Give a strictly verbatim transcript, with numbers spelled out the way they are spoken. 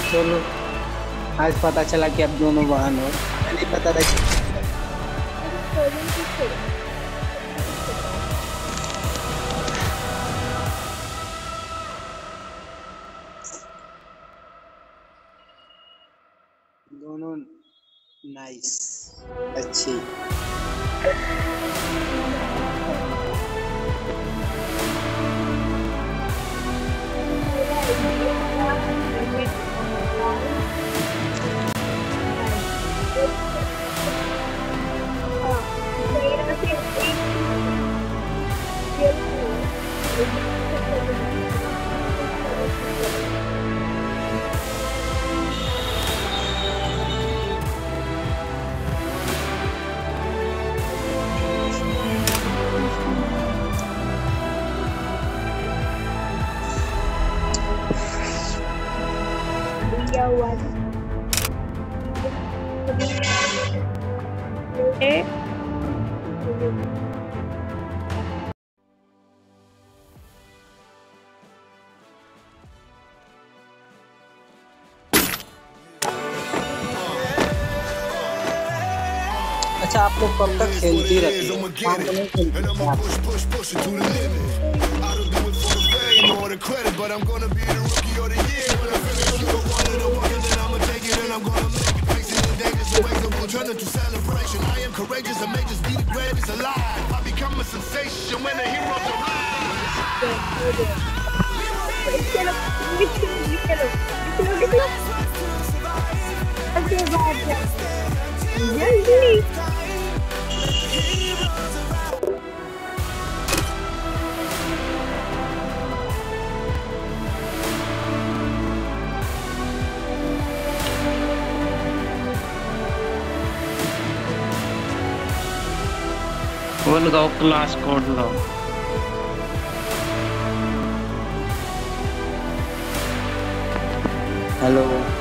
चलो, आज पता चला कि आप दोनों बहन हो। नहीं पता था कि दोनों नाइस, अच्छी। अच्छा, आप लोग कब तक खेलती रहती हो? शाम को नहीं खेलती क्या आप? Turn into celebration. I am courageous and may just be the greatest alive. I become a sensation when the heroes वो लगाओ क्लास कोड लगाओ। हेलो।